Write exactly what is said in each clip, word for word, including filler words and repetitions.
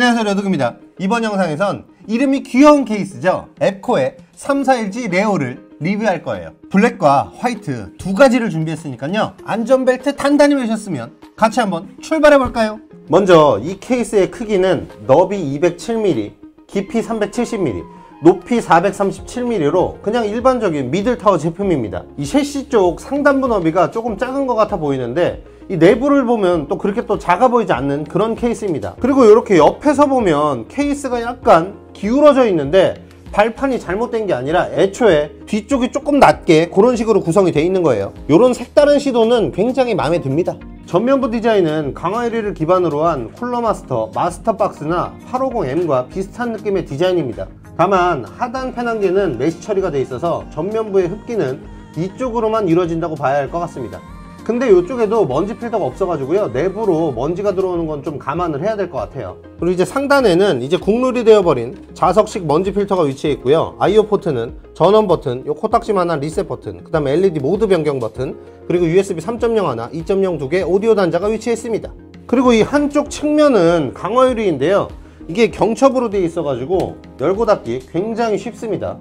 안녕하세요, 러드그입니다. 이번 영상에선 이름이 귀여운 케이스죠, 앱코의 삼사일지 레오를 리뷰할 거예요. 블랙과 화이트 두 가지를 준비했으니까요, 안전벨트 단단히 매셨으면 같이 한번 출발해볼까요? 먼저 이 케이스의 크기는 너비 이백칠 밀리미터, 깊이 삼백칠십 밀리미터, 높이 사백삼십칠 밀리미터로 그냥 일반적인 미들타워 제품입니다. 이 셰시 쪽 상단부 너비가 조금 작은 것 같아 보이는데 이 내부를 보면 또 그렇게 또 작아 보이지 않는 그런 케이스입니다. 그리고 이렇게 옆에서 보면 케이스가 약간 기울어져 있는데 발판이 잘못된 게 아니라 애초에 뒤쪽이 조금 낮게 그런 식으로 구성이 되어 있는 거예요. 이런 색다른 시도는 굉장히 마음에 듭니다. 전면부 디자인은 강화유리를 기반으로 한 쿨러마스터 마스터박스나 팔백오십 엠과 비슷한 느낌의 디자인입니다. 다만 하단 펜 한 개는 메쉬 처리가 되어 있어서 전면부의 흡기는 이쪽으로만 이루어진다고 봐야 할 것 같습니다. 근데 이쪽에도 먼지 필터가 없어가지고요, 내부로 먼지가 들어오는 건 좀 감안을 해야 될 것 같아요. 그리고 이제 상단에는 이제 국룰이 되어버린 자석식 먼지 필터가 위치해 있고요, 아이오 포트는 전원 버튼, 요 코딱지만한 리셋 버튼, 그 다음에 엘이디 모드 변경 버튼, 그리고 유에스비 삼 점 영 하나, 이 점 영 두 개 오디오 단자가 위치해 있습니다. 그리고 이 한쪽 측면은 강화유리인데요, 이게 경첩으로 되어 있어가지고 열고 닫기 굉장히 쉽습니다.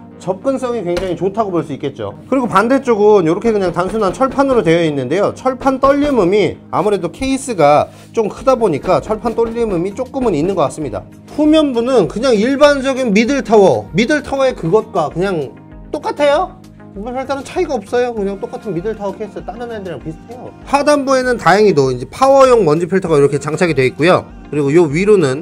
접근성이 굉장히 좋다고 볼 수 있겠죠. 그리고 반대쪽은 이렇게 그냥 단순한 철판으로 되어 있는데요, 철판 떨림음이 아무래도 케이스가 좀 크다 보니까 철판 떨림음이 조금은 있는 것 같습니다. 후면부는 그냥 일반적인 미들타워 미들타워의 그것과 그냥 똑같아요. 뭐 별다른 차이가 없어요. 그냥 똑같은 미들타워 케이스 다른 애들이랑 비슷해요. 하단부에는 다행히도 이제 파워용 먼지 필터가 이렇게 장착이 되어 있고요, 그리고 요 위로는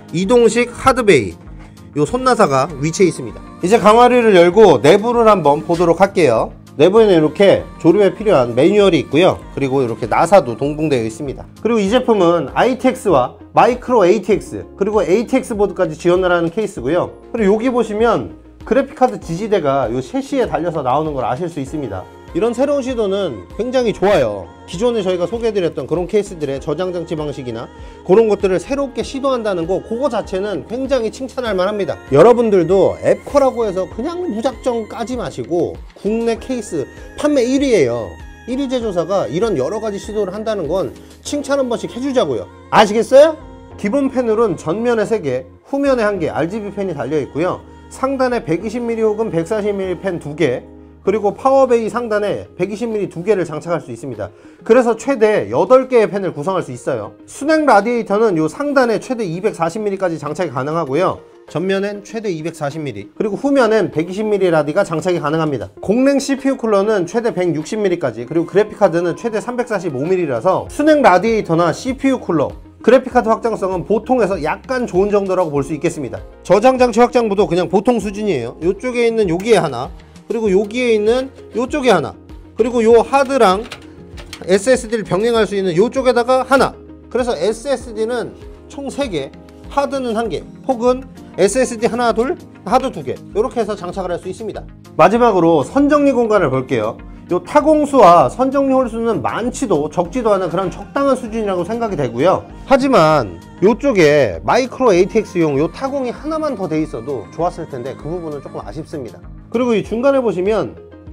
이동식 하드베이 요 손나사가 위치해 있습니다. 이제 강화유리를 열고 내부를 한번 보도록 할게요. 내부에는 이렇게 조립에 필요한 매뉴얼이 있고요, 그리고 이렇게 나사도 동봉되어 있습니다. 그리고 이 제품은 아이티엑스와 마이크로 에이티엑스 그리고 에이티엑스 보드까지 지원을 하는 케이스고요. 그리고 여기 보시면 그래픽카드 지지대가 요 셰시에 달려서 나오는 걸 아실 수 있습니다. 이런 새로운 시도는 굉장히 좋아요. 기존에 저희가 소개해드렸던 그런 케이스들의 저장장치 방식이나 그런 것들을 새롭게 시도한다는 거, 그거 자체는 굉장히 칭찬할 만합니다. 여러분들도 앱코라고 해서 그냥 무작정 까지 마시고, 국내 케이스 판매 일 위예요 일 위 제조사가 이런 여러가지 시도를 한다는 건 칭찬 한 번씩 해주자고요. 아시겠어요? 기본 패널은 전면에 세 개, 후면에 한 개 알지비 펜이 달려있고요, 상단에 백이십 밀리미터 혹은 백사십 밀리미터 펜 두 개, 그리고 파워베이 상단에 백이십 밀리미터 두 개를 장착할 수 있습니다. 그래서 최대 여덟 개의 펜을 구성할 수 있어요. 순행 라디에이터는 요 상단에 최대 이백사십 밀리미터까지 장착이 가능하고요, 전면엔 최대 이백사십 밀리미터, 그리고 후면엔 백이십 밀리미터 라디가 장착이 가능합니다. 공랭 씨피유 쿨러는 최대 백육십 밀리미터까지, 그리고 그래픽카드는 최대 삼백사십오 밀리미터라서 순행 라디에이터나 씨피유 쿨러, 그래픽카드 확장성은 보통에서 약간 좋은 정도라고 볼 수 있겠습니다. 저장장치 확장부도 그냥 보통 수준이에요. 이쪽에 있는 여기에 하나, 그리고 여기에 있는 요쪽에 하나, 그리고 요 하드랑 에스에스디를 병행할 수 있는 요쪽에다가 하나, 그래서 에스에스디는 총 세 개, 하드는 한 개, 혹은 에스에스디 하나 둘, 하드 두 개, 이렇게 해서 장착을 할 수 있습니다. 마지막으로 선정리 공간을 볼게요. 요 타공수와 선정리 홀수는 많지도 적지도 않은 그런 적당한 수준이라고 생각이 되고요, 하지만 요쪽에 마이크로 에이티엑스용 요 타공이 하나만 더 돼 있어도 좋았을 텐데 그 부분은 조금 아쉽습니다. 그리고 이 중간에 보시면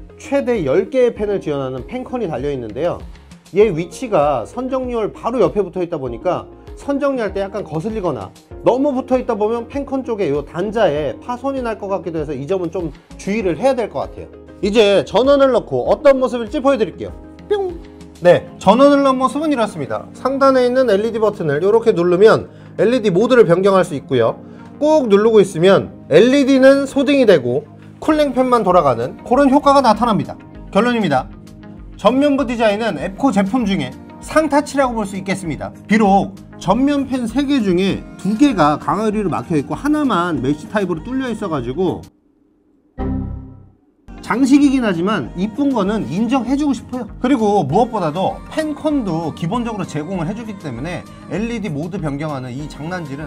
최대 열 개의 펜을 지원하는 펜컨이 달려 있는데요, 얘 위치가 선정리홀 바로 옆에 붙어 있다 보니까 선정리할 때 약간 거슬리거나 너무 붙어 있다 보면 펜컨 쪽에 요 단자에 파손이 날 것 같기도 해서 이 점은 좀 주의를 해야 될 것 같아요. 이제 전원을 넣고 어떤 모습일지 보여드릴게요. 뿅! 네, 전원을 넣은 모습은 이렇습니다. 상단에 있는 엘이디 버튼을 이렇게 누르면 엘이디 모드를 변경할 수 있고요, 꾹 누르고 있으면 엘이디는 소딩이 되고 쿨링팬만 돌아가는 그런 효과가 나타납니다. 결론입니다. 전면부 디자인은 앱코 제품 중에 상타치라고 볼 수 있겠습니다. 비록 전면 펜 세 개 중에 두 개가 강화유리로 막혀있고 하나만 메쉬 타입으로 뚫려 있어가지고 장식이긴 하지만 이쁜 거는 인정해주고 싶어요. 그리고 무엇보다도 펜컨도 기본적으로 제공을 해주기 때문에 엘이디 모드 변경하는 이 장난질은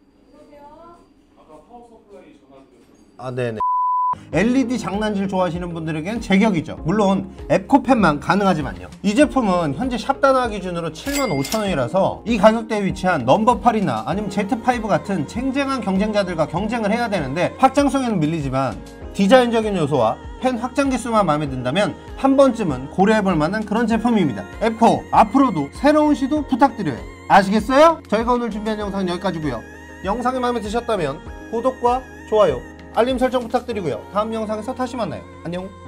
아 네네 엘이디 장난질 좋아하시는 분들에겐 제격이죠. 물론 앱코펜만 가능하지만요. 이 제품은 현재 샵단화 기준으로 칠만 오천 원이라서 이 가격대에 위치한 넘버팔이나 아니면 제트 파이브 같은 쟁쟁한 경쟁자들과 경쟁을 해야 되는데 확장성에는 밀리지만 디자인적인 요소와 펜 확장 기수만 마음에 든다면 한 번쯤은 고려해볼 만한 그런 제품입니다. 앱코 앞으로도 새로운 시도 부탁드려요. 아시겠어요? 저희가 오늘 준비한 영상은 여기까지고요. 영상이 마음에 드셨다면 구독과 좋아요, 알림 설정 부탁드리고요. 다음 영상에서 다시 만나요. 안녕.